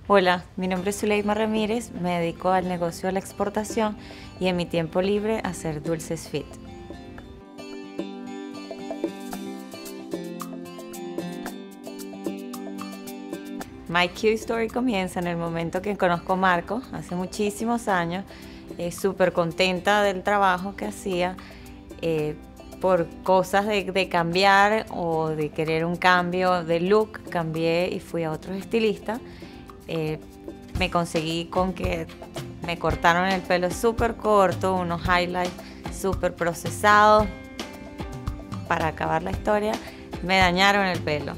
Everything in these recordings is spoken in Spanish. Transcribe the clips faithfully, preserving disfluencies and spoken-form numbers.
Hola, mi nombre es Zuleima Ramírez, me dedico al negocio de la exportación y en mi tiempo libre a hacer dulces fit. My Cute Story comienza en el momento que conozco a Marco, hace muchísimos años, eh, súper contenta del trabajo que hacía, eh, por cosas de, de cambiar o de querer un cambio de look, cambié y fui a otros estilistas. Eh, me conseguí con que me cortaron el pelo súper corto, unos highlights súper procesados. Para acabar la historia, me dañaron el pelo.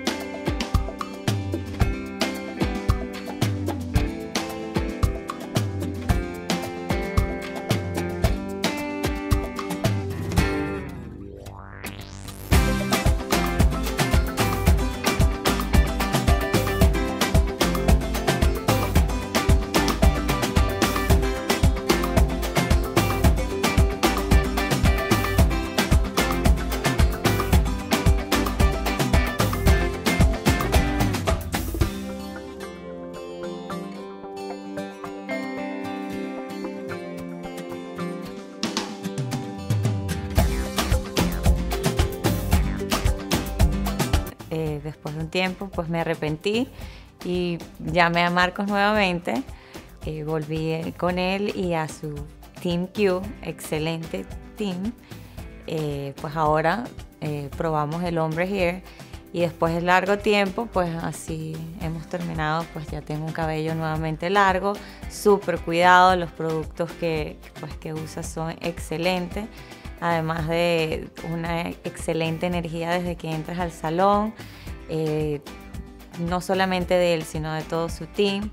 Eh, después de un tiempo pues me arrepentí y llamé a Marcos nuevamente, eh, volví con él y a su Team Q, excelente team. Eh, pues ahora eh, probamos el Ombre Hair y después de largo tiempo pues así hemos terminado, pues ya tengo un cabello nuevamente largo, súper cuidado, los productos que, pues, que usa son excelentes. Además de una excelente energía desde que entras al salón, eh, no solamente de él, sino de todo su team.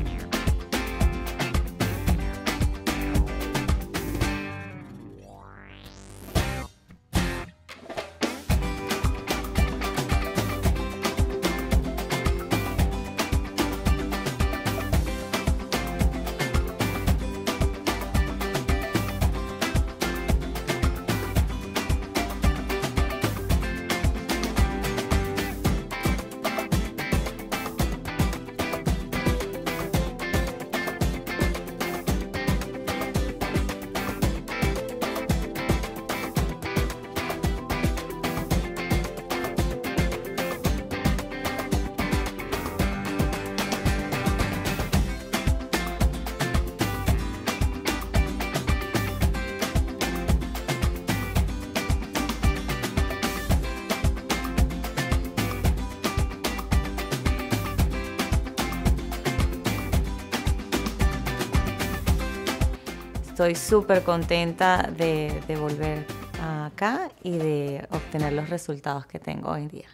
Estoy súper contenta de, de volver acá y de obtener los resultados que tengo hoy en día.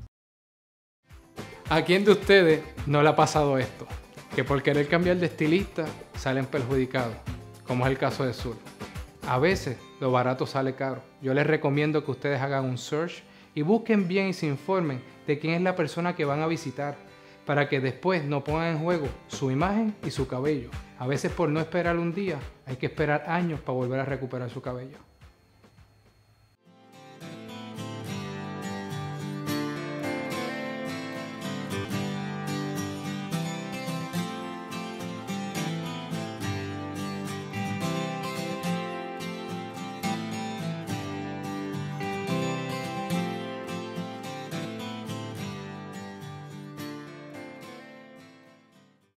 ¿A quién de ustedes no le ha pasado esto? Que por querer cambiar de estilista salen perjudicados, como es el caso de Zul. A veces lo barato sale caro. Yo les recomiendo que ustedes hagan un search y busquen bien y se informen de quién es la persona que van a visitar, para que después no pongan en juego su imagen y su cabello. A veces por no esperar un día, hay que esperar años para volver a recuperar su cabello.